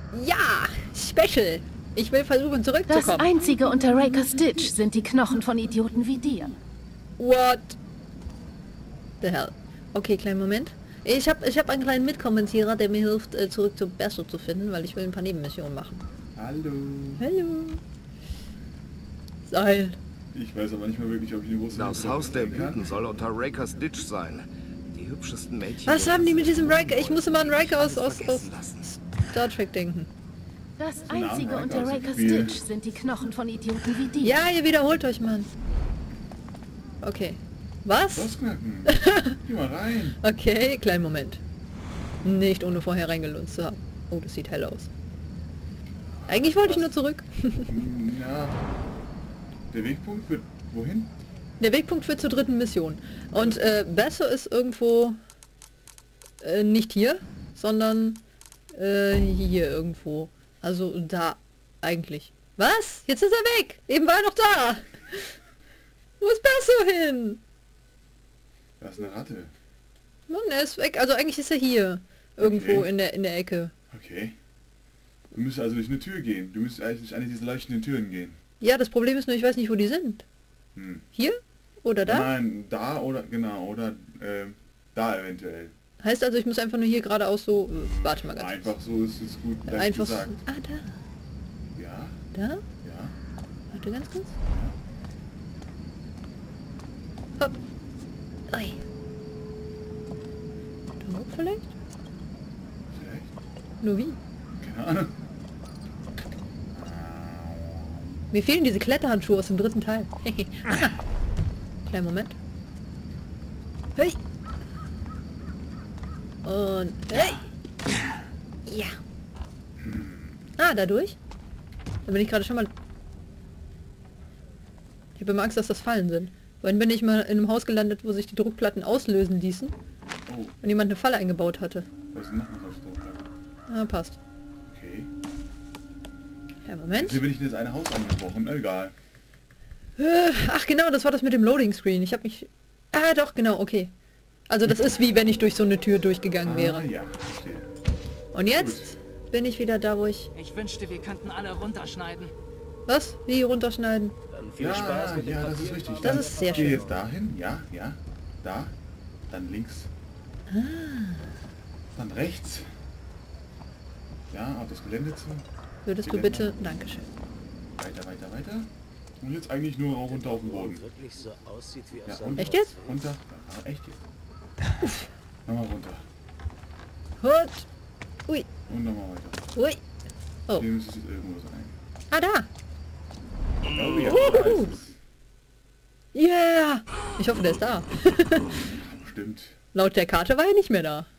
Ja, Special. Ich will versuchen Das zurückzukommen. Einzige unter Raker's Ditch sind die Knochen von Idioten wie dir. What the hell? Okay, kleinen Moment. Ich hab einen kleinen Mitkommentierer, der mir hilft, zurück zu Besso zu finden, weil ich will ein paar Nebenmissionen machen. Hallo. Hallo. Seil. Ich weiß aber nicht mehr wirklich, ob ich eine große... Das Haus der Blüten soll unter Raker's Ditch sein. Die hübschesten Mädchen... Was haben die mit diesem Riker? Ich muss immer an Riker aus Star Trek denken. Das Einzige unter Raker's Ditch sind die Knochen von Idioten wie dir. Ja, ihr wiederholt euch, Mann. Okay. Was? Das knacken. Geh mal rein. Okay, kleinen Moment. Nicht ohne vorher reingelunzt zu haben. Oh, das sieht hell aus. Eigentlich wollte ich nur zurück. Ja. Der Wegpunkt führt wohin? Der Wegpunkt führt zur dritten Mission. Und Besso ist irgendwo nicht hier, sondern hier irgendwo. Also da eigentlich. Was? Jetzt ist er weg! Eben war er noch da! Wo ist Besso hin? Da ist eine Ratte. Mann, er ist weg. Also eigentlich ist er hier. Irgendwo Okay. in der Ecke. Okay. Du müsstest also durch eine Tür gehen. Du müsstest eigentlich durch eine dieser leuchtenden Türen gehen. Ja, das Problem ist nur, ich weiß nicht, wo die sind. Hm. Hier? Oder da? Nein, da oder genau, oder da eventuell. Heißt also, ich muss einfach nur hier geradeaus so... warte mal ganz kurz. Einfach so ist es gut leicht Einfach so... gesagt. Ah, da. Ja, Da? ja. Warte ganz kurz. Hopp. Ui. Da hoch vielleicht? Vielleicht? Nur wie? Keine Ahnung. Mir fehlen diese Kletterhandschuhe aus dem dritten Teil. Aha. Kleinen Moment. Hey. Und hey. Ja. Ah, dadurch? Da bin ich gerade schon mal... Ich habe immer Angst, dass das Fallen sind. Vorhin bin ich mal in einem Haus gelandet, wo sich die Druckplatten auslösen ließen Oh, und jemand eine Falle eingebaut hatte. was ist denn noch was auf Druckplatte? Ah, passt. Okay. Ja, Moment. Hier bin ich in das eine Haus angebrochen. Egal. Ach genau, das war das mit dem Loading Screen. Ich habe mich... Ah, doch, genau, okay. Also das ist wie wenn ich durch so eine Tür durchgegangen wäre. Ja, verstehe. Und jetzt bin ich wieder da, wo ich... Ich wünschte, wir könnten alle runterschneiden. Was? Wie runterschneiden? Dann viel Ja, Spaß mit dem ja, das Papier. ist richtig. Das Dann ist sehr geh schön. jetzt dahin, ja, ja, da, dann links. Dann rechts. Ja, auf das Gelände zu. Würdest du Gelände. bitte... Dankeschön. Weiter, weiter, weiter. Und jetzt eigentlich nur auch runter auf den Boden. Wirklich so aussieht wie Ja, aus und Echt jetzt? runter. Ja, echt jetzt. Nochmal runter. Hut. Ui. Und nochmal weiter. Ui. Oh. Hier müsste es jetzt irgendwo sein. Ah, da. Oh ja, da ist es. Yeah. Ich hoffe, der ist da. Stimmt. Laut der Karte war er nicht mehr da.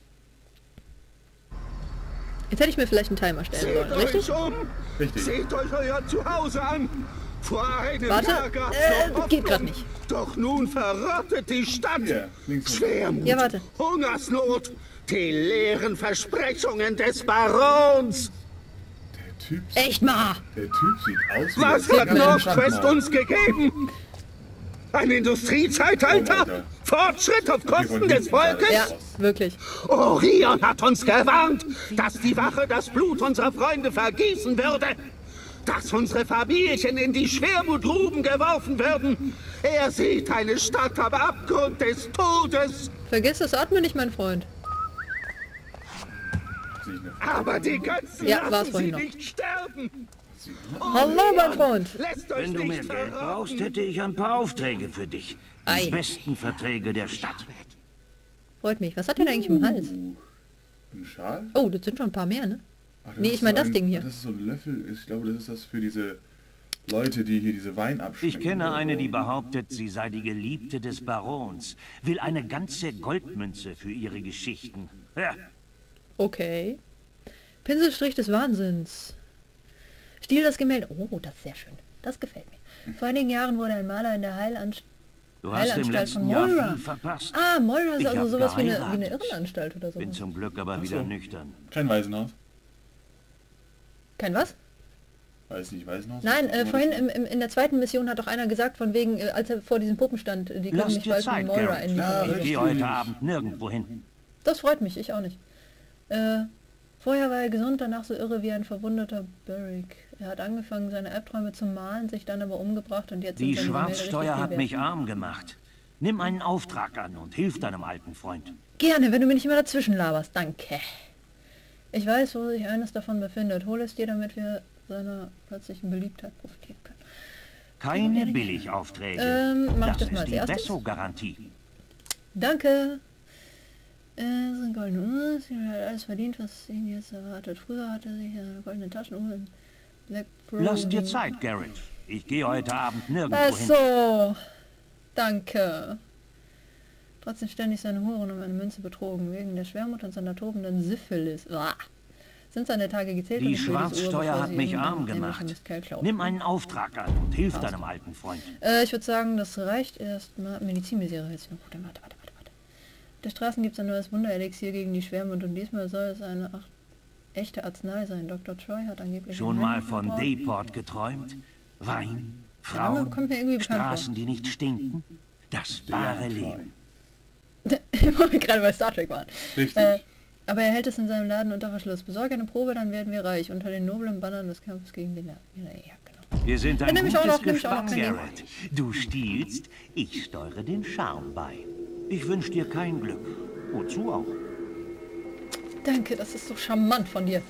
Jetzt hätte ich mir vielleicht einen Timer stellen sollen, richtig? Richtig. Seht euch euer Zuhause an! Vor einem Warte. Jahr gab's noch Geht gerade Hoffnung. nicht. Doch nun verrottet die Stadt! Hier, links. Schwermut, Ja, warte. Hungersnot, die leeren Versprechungen des Barons! Der Typ, Echt mal. der Typ sieht aus wie Was der hat Sieger im Nordquest Schandmaul. uns gegeben? Ein Industriezeitalter? Oh, Alter. Fortschritt auf Kosten von des hinten sah das Volkes? Ja, aus. wirklich. Orion hat uns gewarnt, dass die Wache das Blut unserer Freunde vergießen würde. Dass unsere Familien in die Schwermutgruben geworfen würden. Er sieht eine Stadt am Abgrund des Todes. Vergiss das Atmen nicht, mein Freund. Sehe ich eine Aber die Götzen Ja, war's lassen vorhin sie noch. nicht sterben. Hallo, mein Freund. Lässt euch Wenn du mehr nicht Geld verraten. brauchst, hätte ich ein paar Aufträge für dich. Ei. Die besten Verträge der Stadt. Freut mich. Was hat der da eigentlich im Hals? Ein Schal? Oh, das sind schon ein paar mehr, ne? Ach, das Nee, ist ich meine so das ein- Ding hier. Das ist so ein Löffel. Ich glaube, das ist das für diese Leute, die hier diese Wein abschmecken. Ich kenne oder eine, so. die behauptet, sie sei die Geliebte des Barons. Will eine ganze Goldmünze für ihre Geschichten. Ja, Okay. Pinselstrich des Wahnsinns. Stil das Gemälde. Oh, das ist sehr schön. Das gefällt mir. Vor einigen Jahren wurde ein Maler in der du hast im Heilanstalt letzten von Jahr Moira. viel verpasst. Ah, Moira ist Ich also hab sowas wie eine geheiratet. Irrenanstalt oder so. Bin zum Glück aber wieder nüchtern. Kein Waisenhaus. Kein was? Weiß nicht, Waisenhaus? Nein, Was vorhin war das? in der zweiten Mission hat doch einer gesagt, von wegen, als er vor diesem Puppen stand, die können Lass nicht dir bald Zeit, mit Moira Garrett. in die Ja, Familie. Ich gehe heute Abend nirgendwo hin. Das freut mich, ich auch nicht. Vorher war er gesund, danach so irre wie ein verwundeter Beric. Er hat angefangen, seine Albträume zu malen, sich dann aber umgebracht und jetzt... Die sind seine Gemälde Schwarzsteuer richtig hat viel mich wert. arm gemacht. Nimm einen Auftrag an und hilf deinem alten Freund. Gerne, wenn du mir nicht immer dazwischen laberst. Danke. Ich weiß, wo sich eines davon befindet. Hol es dir, damit wir seiner plötzlichen Beliebtheit profitieren können. Keine Billigaufträge. Mach Das das mal ist als die erstes. Besso-Garantie. Danke. So ein goldene Uhr. Sie hat alles verdient, was ihn jetzt erwartet. Früher hatte sie eine goldene Taschenuhr in Black Pro. Lass dir Zeit, Garrett. Ich gehe heute Abend nirgendwo hin. So. Danke. Trotzdem ständig seine Huren um eine Münze betrogen. Wegen der Schwermut und seiner tobenden Syphilis. Uah. Sind seine Tage gezählt? Die und ich will diese Uhr, Schwarzsteuer bevor hat sie mich irgendeinen arm ähnlichen gemacht. Mistkerl klaut. Nimm einen Auftrag an und hilf deinem alten Freund. Ich würde sagen, das reicht erstmal. Medizinmisere jetzt noch. Warte. Auf der Straßen gibt es ein neues Wunderelixier gegen die Schwermut und diesmal soll es eine echte Arznei sein. Dr. Troy hat angeblich... Schon mal von Dayport geträumt? Wein, Frauen, kommt mir irgendwie bekannt Straßen, die nicht stinken? Das wahre Leben. Wo wir gerade bei Star Trek waren. Richtig. Aber er hält es in seinem Laden unter Verschluss. Besorge eine Probe, dann werden wir reich. Unter den noblen Bannern des Kampfes gegen den... Ja, genau. Wir sind ein Dann nehm ich auch gutes noch, nehm ich auch noch, Gespann, kein Ding. Garrett. Du stiehlst, ich steuere den Charme bei. Ich wünsche dir kein Glück. Wozu auch? Danke, das ist so charmant von dir.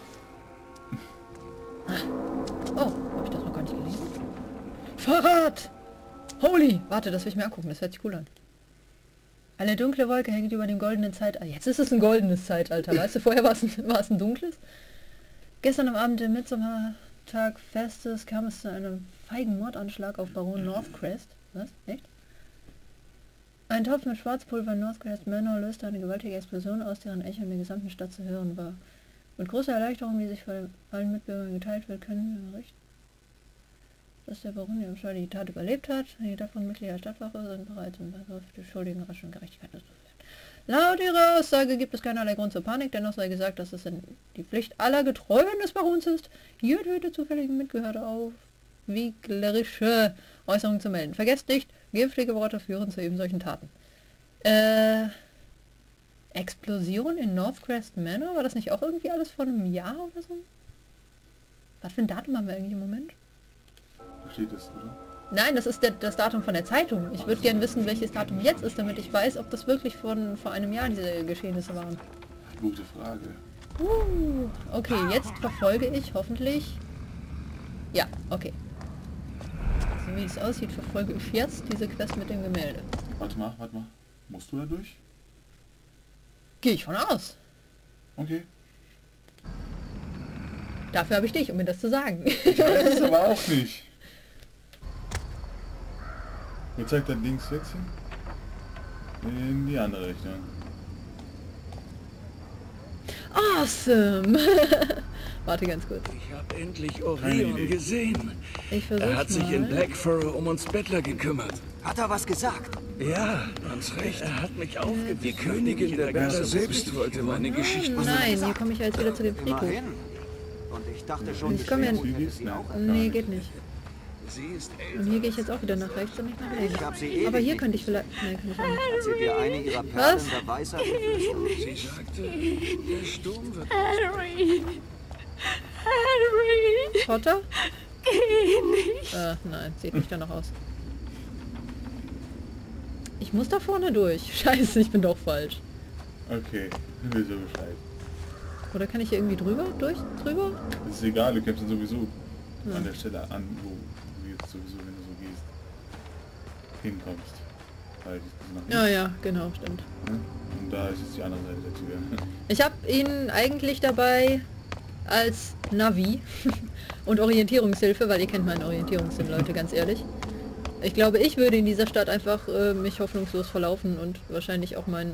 Oh, habe ich das noch gar nicht gelesen? Fahrrad! Holy! Warte, das will ich mir angucken, das hört sich cool an. Eine dunkle Wolke hängt über dem goldenen Zeitalter. Jetzt ist es ein goldenes Zeitalter, weißt du? Vorher war es ein dunkles. Gestern am Abend im Mitsommertag Festes kam es zu einem feigen Mordanschlag auf Baron Northcrest. Was? Echt? Ein Topf mit Schwarzpulver in Northcrest Manor löste eine gewaltige Explosion aus, deren Echo in der gesamten Stadt zu hören war. Mit großer Erleichterung, die sich von allen Mitbürgern geteilt wird, können wir berichten, dass der Baron im Stall die Tat überlebt hat. Die davon Mitglieder der Stadtwache sind bereits im Begriff, die Schuldigen rasch und Gerechtigkeit durchzuführen. Laut ihrer Aussage gibt es keinerlei Grund zur Panik, dennoch sei gesagt, dass es die Pflicht aller Getreuen des Barons ist, jede zufälligen Mitgehörte aufwieglerische Äußerungen zu melden. Vergesst nicht, giftige Worte führen zu eben solchen Taten. Explosion in Northcrest Manor? War das nicht auch irgendwie alles vor einem Jahr oder so? Was für ein Datum haben wir eigentlich im Moment? Da steht es, oder? Nein, das ist das Datum von der Zeitung. Ich würde gerne wissen, welches Datum jetzt ist, damit ich weiß, ob das wirklich vor einem Jahr diese Geschehnisse waren. Gute Frage. Okay, jetzt verfolge ich hoffentlich... Ja, okay. So wie es aussieht, verfolge ich jetzt diese Quest mit dem Gemälde. Warte mal. Musst du da durch? Gehe ich von aus. Okay. Dafür habe ich dich, um mir das zu sagen. Ich weiß es aber auch nicht. Mir zeigt das links jetzt hin? In die andere Richtung. Awesome! Warte ganz kurz. Ich habe endlich Orion gesehen. Ich versuch's Er hat sich in mal. Blackfurrow um uns Bettler gekümmert. Hat er was gesagt? Ja, ganz recht. Er hat mich aufgeweckt. Die Königin der Bettler selbst wollte meine Geschichten. Nein, hier komme ich jetzt wieder zu dem Friedhof. Immerhin. Und ich dachte schon, Ich komme ja... Wie geht's denn? Nee, geht nicht. Sie ist Und hier gehe ich jetzt auch wieder nach rechts und nicht nach links. Ich hab sie ewig Aber hier nicht könnte ich vielleicht... Nee, kann ich auch nicht. Hat sie dir eine ihrer Was? Perlen der Weisheit geflüstert? Sie sagte, der Sturm wird... Harry! Harry! Potter? Geh nicht! Nein, sieht nicht danach aus. Ich muss da vorne durch. Scheiße, ich bin doch falsch. Okay, dann will so Bescheid. Oder kann ich hier irgendwie drüber? Drüber? Das ist egal, du kämpfst dann sowieso an der Stelle an, wo du jetzt sowieso, wenn du so gehst, hinkommst. Weil die nach Ja, ja, genau, stimmt. ne? Und da ist jetzt die andere Seite der Tür. Ich habe ihn eigentlich dabei als Navi und Orientierungshilfe, weil ihr kennt meinen Orientierungssinn, Leute, ganz ehrlich. Ich glaube, ich würde in dieser Stadt einfach mich hoffnungslos verlaufen und wahrscheinlich auch meinen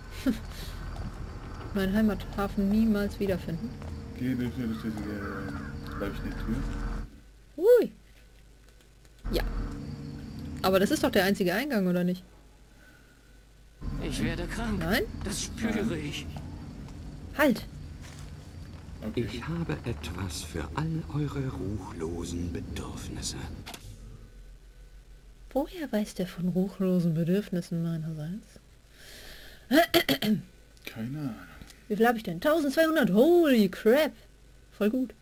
Heimathafen niemals wiederfinden. Geh durch diese leuchtende Tür. Ui. Ja. Aber das ist doch der einzige Eingang, oder nicht? Ich werde krank. Nein? Das spüre ich. Halt! Okay. Ich habe etwas für all eure ruchlosen Bedürfnisse. Woher weiß der von ruchlosen Bedürfnissen meinerseits? Keine Ahnung. Wie viel habe ich denn? 1200. Holy crap. Voll gut.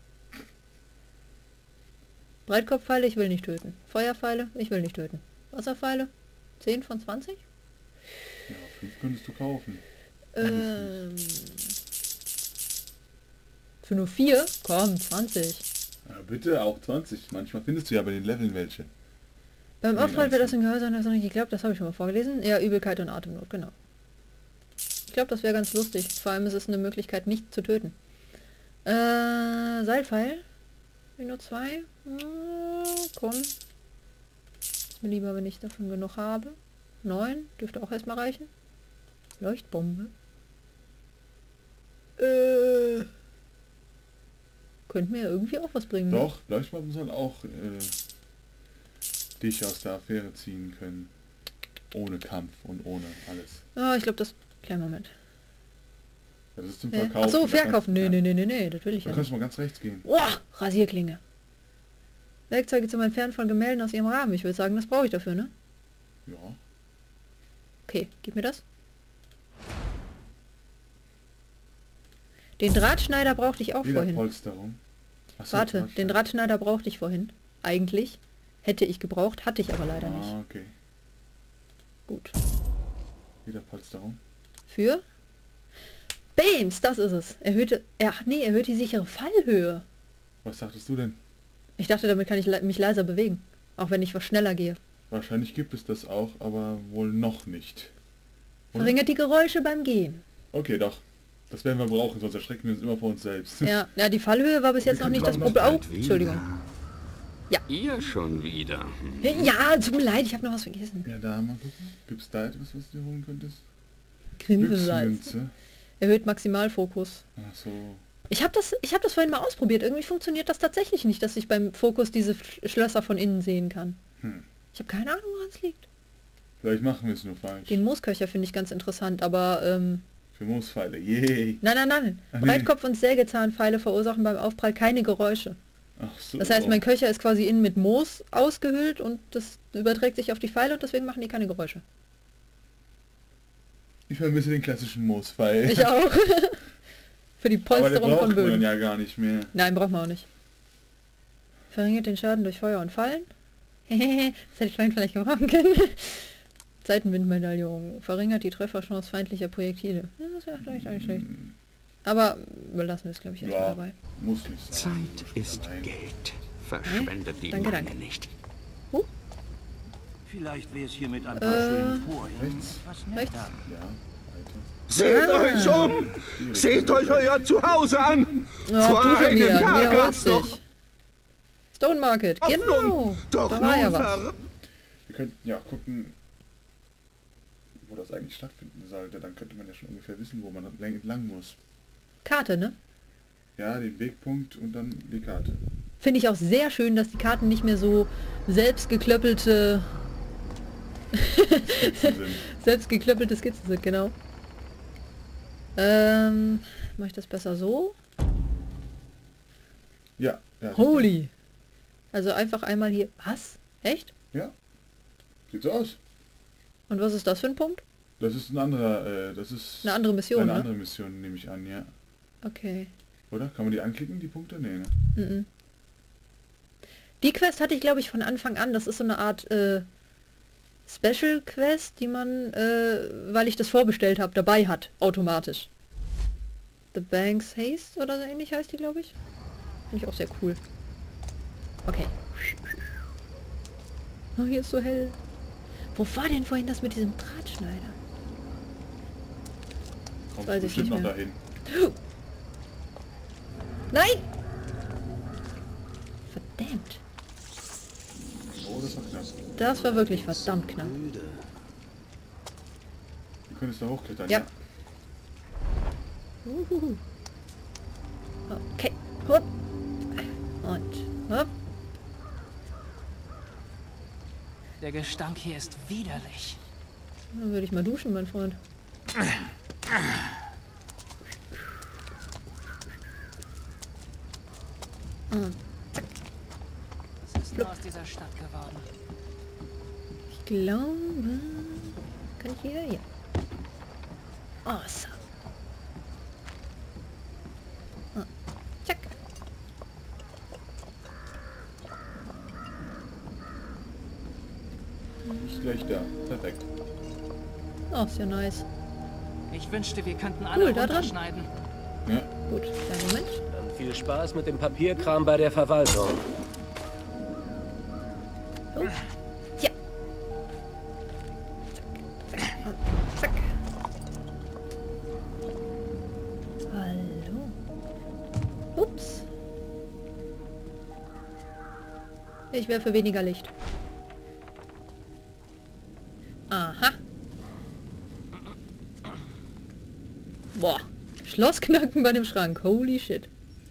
Breitkopfpfeile, ich will nicht töten. Feuerpfeile, ich will nicht töten. Wasserpfeile, 10 von 20? Ja, 5 könntest du kaufen. Für nur 4? Komm, 20. Ja, bitte, auch 20. Manchmal findest du ja bei den Leveln welche. Beim Aufprall wird das in Gehör sein, das noch nicht geklappt. Das habe ich schon mal vorgelesen. Ja, Übelkeit und Atemnot, genau. Ich glaube, das wäre ganz lustig. Vor allem ist es eine Möglichkeit, nicht zu töten. Seilpfeil. Nur 2. Komm. Ist mir lieber, wenn ich davon genug habe. 9. Dürfte auch erstmal reichen. Leuchtbombe. Könnte mir ja irgendwie auch was bringen. Doch, Leuchtbomben sollen auch dich aus der Affäre ziehen können. Ohne Kampf und ohne alles. Ah, ich glaube, das... Kleinen Moment. Ja, das ist zum Verkaufen. Achso, verkaufen. Nee, das will ich ja. Da kannst du mal ganz rechts gehen. Boah, Rasierklinge. Werkzeuge zum Entfernen von Gemälden aus ihrem Rahmen. Ich würde sagen, das brauche ich dafür, ne? Ja. Okay, gib mir das. Den Drahtschneider brauchte ich auch Wieder vorhin. Polsterung. Achso, Warte, den Drahtschneider brauchte ich vorhin. Eigentlich. Hätte ich gebraucht, hatte ich aber leider nicht. Okay. Gut. Wieder Polsterung. Für? Bams, das ist es. Erhöht die sichere Fallhöhe. Was sagtest du denn? Ich dachte, damit kann ich mich leiser bewegen. Auch wenn ich was schneller gehe. Wahrscheinlich gibt es das auch, aber wohl noch nicht. Oder? Verringert die Geräusche beim Gehen. Okay, doch. Das werden wir brauchen, sonst erschrecken wir uns immer vor uns selbst. Ja, die Fallhöhe war bis jetzt noch nicht das Problem. Oh, Entschuldigung. Ja. Ihr schon wieder. Ja, tut mir leid, ich habe noch was vergessen. Ja, da mal gucken. Gibt es da etwas, was du holen könntest? Grimmsalz. Erhöht Maximalfokus. Ach so. Ich hab das vorhin mal ausprobiert. Irgendwie funktioniert das tatsächlich nicht, dass ich beim Fokus diese Schlösser von innen sehen kann. Ich habe keine Ahnung, woran es liegt. Vielleicht machen wir es nur falsch. Den Moosköcher finde ich ganz interessant, aber... Für Moospfeile, yay! Nein. Breitkopf- und Sägezahnpfeile verursachen beim Aufprall keine Geräusche. Ach so. Das heißt, mein Köcher ist quasi innen mit Moos ausgehöhlt und das überträgt sich auf die Pfeile und deswegen machen die keine Geräusche. Ich vermisse den klassischen Moospfeil. Ich auch. Für die Polsterung von Böden. Ja gar nicht mehr. Nein, braucht man auch nicht. Verringert den Schaden durch Feuer und Fallen. Das hätte ich vorhin vielleicht gebrauchen können. Seitenwindmedaillon. Verringert die Trefferchance feindlicher Projektile. Ja, das wäre vielleicht auch nicht schlecht. Aber belassen wir es, glaube ich, jetzt mal dabei. Muss nicht sein. Zeit ist Geld. Verschwendet die Danke. nicht. Vielleicht wäre es hier mit ein paar schönen Vorhängen was netter. Ja, weiter. Seht euch um! Seht euch euer Zuhause an! Ja, Vor du schon einem wieder. Tag Mir hat's noch dich. Stone Market, genau. Doch Da war ja nun was. Wir könnten ja gucken, wo das eigentlich stattfinden sollte. Dann könnte man ja schon ungefähr wissen, wo man entlang muss. Karte, ne? Ja, den Wegpunkt und dann die Karte. Finde ich auch sehr schön, dass die Karten nicht mehr so selbstgeklöppelte Skizzen sind, genau. Mache ich das besser so? Ja. Holy! Also einfach einmal hier... Was? Echt? Ja. Sieht so aus. Und was ist das für ein Punkt? Das ist ein anderer, das ist... Eine andere Mission, Eine ne? andere Mission, nehme ich an, ja. Okay. Oder? Kann man die anklicken, die Punkte? Nee, ne? Mhm. Die Quest hatte ich, glaube ich, von Anfang an. Das ist so eine Art Special Quest, die man, weil ich das vorbestellt habe, dabei hat, automatisch. The Bank's Haste oder so ähnlich heißt die, glaube ich. Finde ich auch sehr cool. Okay. Oh, hier ist so hell. Wo war denn vorhin das mit diesem Drahtschneider? Kommt weiß ich bestimmt nicht noch mehr. dahin. Nein! Verdammt. Oh, das war knapp. Das war wirklich verdammt knapp. Du könntest da hochklettern, Ja. Okay. Hopp. Und hopp. Der Gestank hier ist widerlich. Dann würde ich mal duschen, mein Freund. Was ist nur aus dieser Stadt geworden? Ich glaube... Kann ich hier? Ja. Awesome. gleich da. Perfekt. Oh, ist ja nice. Ich wünschte, wir könnten alle da dran. runterschneiden. Ja. Gut, kleinen Moment. Dann viel Spaß mit dem Papierkram bei der Verwaltung. Oh. Ja. Zack. Hallo. Ups. Ich wäre für weniger Licht. Aha. Boah. Schlossknacken bei dem Schrank. Holy shit.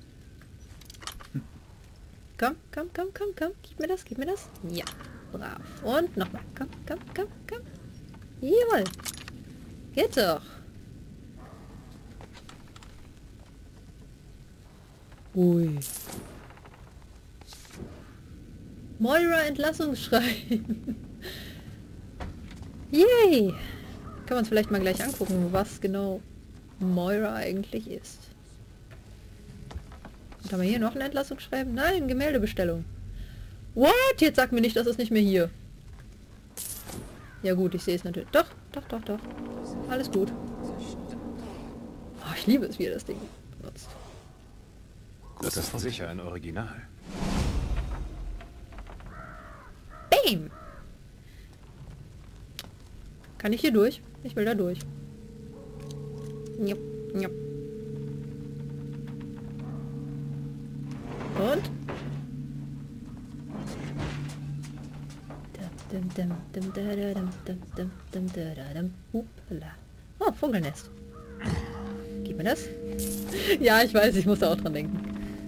Komm, komm, komm, komm, komm. Gib mir das, gib mir das. Ja. Brav. Und nochmal. Komm, komm, komm, komm. Jawohl. Geht doch. Ui. Moira Entlassungsschreiben. Yay. Können wir uns vielleicht mal gleich angucken, was genau Moira eigentlich ist. Und haben wir hier noch ein Entlassungsschreiben? Nein, Gemäldebestellung. What? Jetzt sag mir nicht, das ist nicht mehr hier. Ja gut, ich sehe es natürlich. Doch, doch, doch, doch. Alles gut. Oh, ich liebe es, wie er das Ding benutzt. Das ist sicher ein Original. Bam! Kann ich hier durch? Ich will da durch. Jupp, jupp. Und? Oh, Vogelnest. Gib mir das. Ja, ich weiß, ich muss da auch dran denken.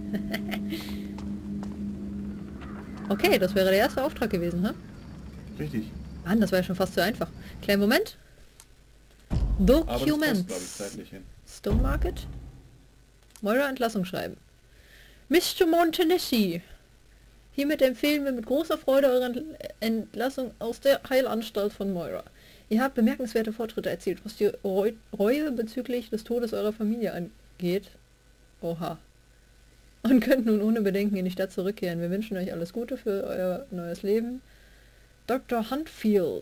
Okay, das wäre der erste Auftrag gewesen, hä? Richtig. Mann, das war ja schon fast zu einfach. Kleinen Moment. Aber das passt, glaube ich, Documents. zeitlich hin. Stone Market. Moira Entlassung schreiben. Mr. Montanesi. Hiermit empfehlen wir mit großer Freude eure Entlassung aus der Heilanstalt von Moira. Ihr habt bemerkenswerte Fortschritte erzielt, was die Reue bezüglich des Todes eurer Familie angeht. Oha. Und könnt nun ohne Bedenken in die Stadt zurückkehren. Wir wünschen euch alles Gute für euer neues Leben. Dr. Huntfield.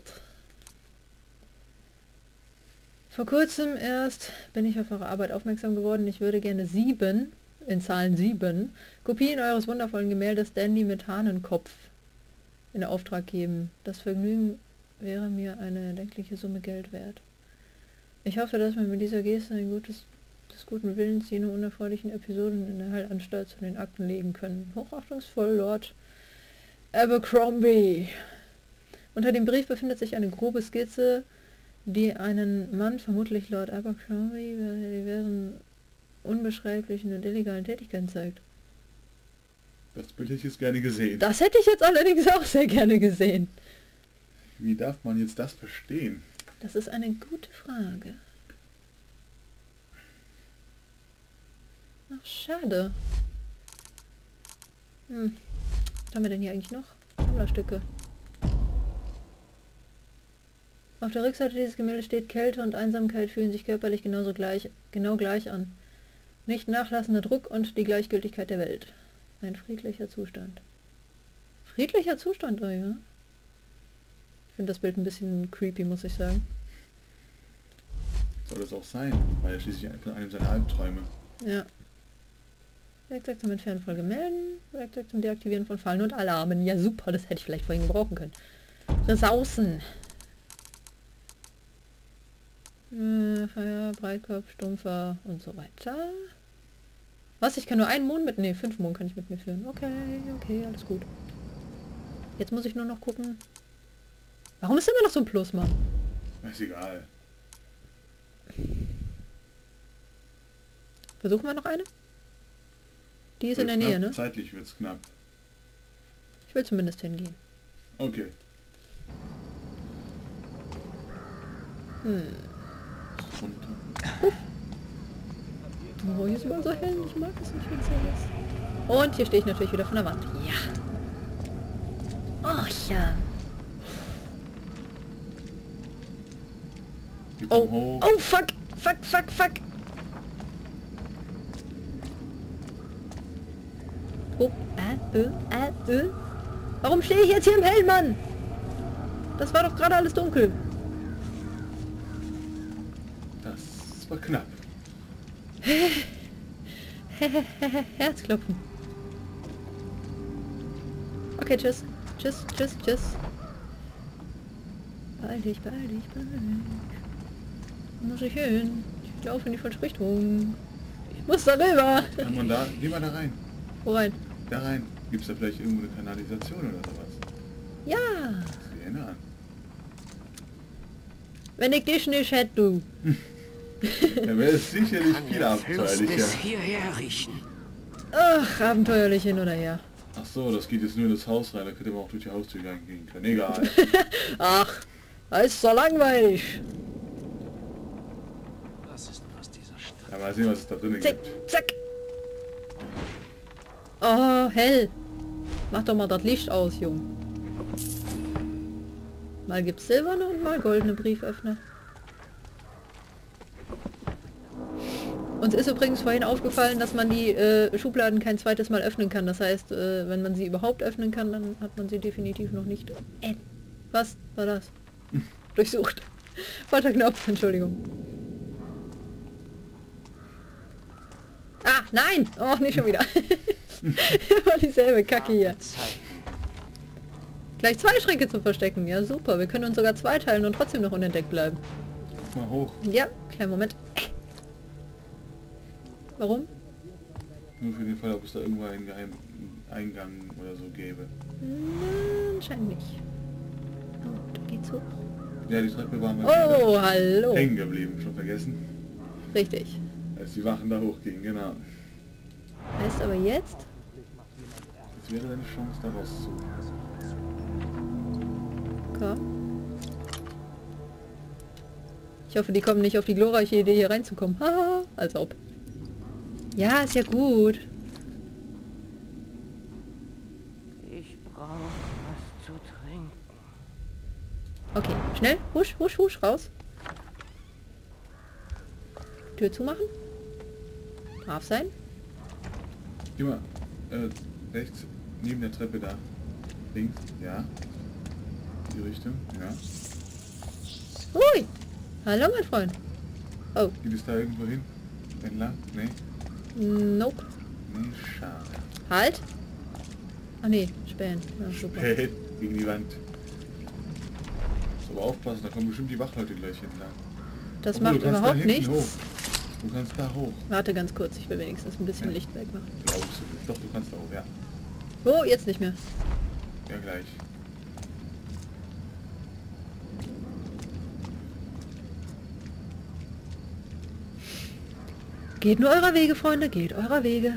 Vor kurzem erst bin ich auf eure Arbeit aufmerksam geworden. Ich würde gerne 7, in Zahlen 7, Kopien eures wundervollen Gemäldes Dandy mit Hahnenkopf in Auftrag geben. Das Vergnügen wäre mir eine erdenkliche Summe Geld wert. Ich hoffe, dass wir mit dieser Geste ein des guten Willens jene unerfreulichen Episoden in der Heilanstalt zu den Akten legen können. Hochachtungsvoll, Lord Abercrombie. Unter dem Brief befindet sich eine grobe Skizze, die einen Mann, vermutlich Lord Abercrombie, bei diversen unbeschreiblichen und illegalen Tätigkeiten zeigt. Das Bild hätte ich jetzt gerne gesehen. Das hätte ich jetzt allerdings auch sehr gerne gesehen. Wie darf man jetzt das verstehen? Das ist eine gute Frage. Ach, schade. Was haben wir denn hier eigentlich noch? Sammlerstücke. Auf der Rückseite dieses Gemäldes steht: Kälte und Einsamkeit fühlen sich körperlich genau gleich an. Nicht nachlassender Druck und die Gleichgültigkeit der Welt. Ein friedlicher Zustand. Friedlicher Zustand, oh ja. Ich finde das Bild ein bisschen creepy, muss ich sagen. Soll das auch sein, weil er schließlich von einem seiner Albträume. Ja. Werkzeug zum Entfernen von Gemälden, Werkzeug zum Deaktivieren von Fallen und Alarmen. Ja super, das hätte ich vielleicht vorhin gebrauchen können. Ressourcen. Feuer, Breitkopf, Stumpfer und so weiter. Was? Ich kann nur einen Mond mitnehmen. 5 Mond kann ich mit mir führen. Okay, okay, alles gut. Jetzt muss ich nur noch gucken. Warum ist immer noch so ein Plus, Mann? Ist egal. Versuchen wir noch eine? Die ist in der Nähe, ne? Zeitlich wird's knapp. Ich will zumindest hingehen. Okay. Oh, hier ist immer so hell. Ich mag es nicht, wenn es hell ist. Und hier stehe ich natürlich wieder von der Wand. Ja. Oh ja. Oh, oh, fuck. Fuck, fuck, fuck. Oh, Warum stehe ich jetzt hier im Hellen, Mann? Das war doch gerade alles dunkel. Das war knapp. Herzklopfen. Okay, tschüss. Tschüss, tschüss, tschüss. Beeil dich, beeil dich, beeil dich. Wo muss ich hin? Ich laufe in die falsche Richtung. Ich muss da rüber. Kann man da... Geh mal da rein. Wo rein? Da rein. Gibt es da vielleicht irgendwo eine Kanalisation oder sowas? Ja. Sieh ihn an. Wenn ich dich nicht hätte, du. Ja, wäre es sicherlich viel abenteuerlicher. hierher riechen. Ach, abenteuerlich hin oder her. Ach so, das geht jetzt nur in das Haus rein. Da könnte man auch durch die Haustür gehen können. Egal. Ach, das ist so langweilig. Was ist aus dieser Stadt? Ja, mal sehen, was es da drinnen Zack, gibt. zack. Oh, hell. Mach doch mal das Licht aus, Jung. Mal gibt's silberne und mal goldene Brieföffner. Uns ist übrigens vorhin aufgefallen, dass man die Schubladen kein zweites Mal öffnen kann. Das heißt, wenn man sie überhaupt öffnen kann, dann hat man sie definitiv noch nicht... was war das? Durchsucht. Falscher Knopf, Entschuldigung. Ah, nein! Oh, nicht schon wieder. War dieselbe Kacke hier. Gleich 2 Schränke zu verstecken. Ja, super. Wir können uns sogar zweiteilen und trotzdem noch unentdeckt bleiben. Mal hoch. Ja, kleinen Moment. Warum? Nur für den Fall, ob es da irgendwo einen geheimen Eingang oder so gäbe. Anscheinend nicht. Oh, da geht's hoch. Ja, die Treppe waren Oh, hallo. hängen geblieben. Schon vergessen? Richtig. Als die Wachen da hochgingen, genau. Heißt aber jetzt... Jetzt wäre deine Chance, da rauszuholen. Komm. Ich hoffe, die kommen nicht auf die glorreiche Idee, hier reinzukommen. Haha, als ob. Ja, ist ja gut. Ich brauche was zu trinken. Okay, schnell. Husch, husch, husch, raus. Tür zumachen. Brav sein. Geh mal, rechts, neben der Treppe da. Links, ja. Die Richtung, ja. Hui. Hallo, mein Freund. Oh. Geht es da irgendwo hin? Entlang? Nee. Nope. Nee, schade. Halt. Ah nee, Spähen. Ja, super. Hey, gegen die Wand. Muss aber aufpassen, da kommen bestimmt die Wachleute gleich entlang. Das Obwohl, macht überhaupt nichts. Hoch. Du kannst da hoch. Warte ganz kurz, ich will wenigstens ein bisschen Licht wegmachen. Glaubst du nicht? Doch, du kannst da hoch, ja. Oh, jetzt nicht mehr. Ja, gleich. Geht nur eurer Wege, Freunde, geht eurer Wege.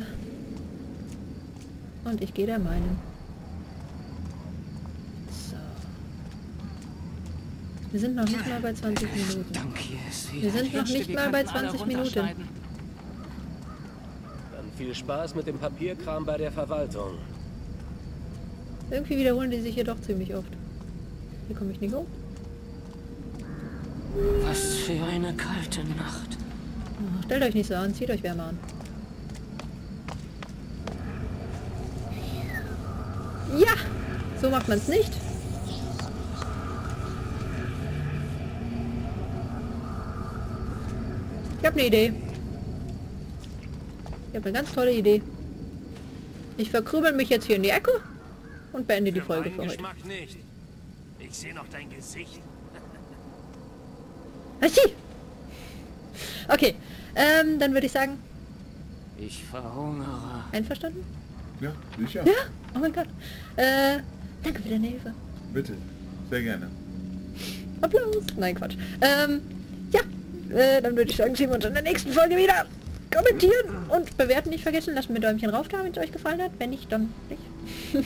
Und ich gehe der meinen. So. Wir sind noch nicht mal bei 20 Minuten. Wir sind noch nicht mal bei 20 Minuten. Dann viel Spaß mit dem Papierkram bei der Verwaltung. Irgendwie wiederholen die sich hier doch ziemlich oft. Hier komme ich nicht hoch. Was für eine kalte Nacht. Oh, stellt euch nicht so an, zieht euch wärmer an. Ja! So macht man es nicht. Ich habe eine Idee. Ich habe eine ganz tolle Idee. Ich verkrübel mich jetzt hier in die Ecke und beende die Folge für heute. Nicht. Ich sehe noch dein Gesicht. Okay, dann würde ich sagen... Ich verhungere. Einverstanden? Ja, sicher. Ja? Oh mein Gott. Danke für deine Hilfe. Bitte, sehr gerne. Applaus. Nein, Quatsch. Ja, dann würde ich sagen, sehen wir uns in der nächsten Folge wieder. Kommentieren und bewerten nicht vergessen. Lasst mir ein Däumchen rauf da, wenn es euch gefallen hat. Wenn nicht, dann nicht.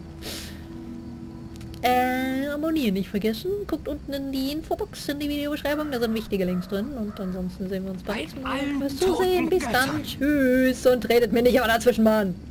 Abonnieren nicht vergessen. Guckt unten in die Infobox, in die Videobeschreibung. Da sind wichtige Links drin. Und ansonsten sehen wir uns beim nächsten Mal. Bis zu sehen. Bis dann. Tschüss. Und redet mir nicht immer dazwischen, Mann.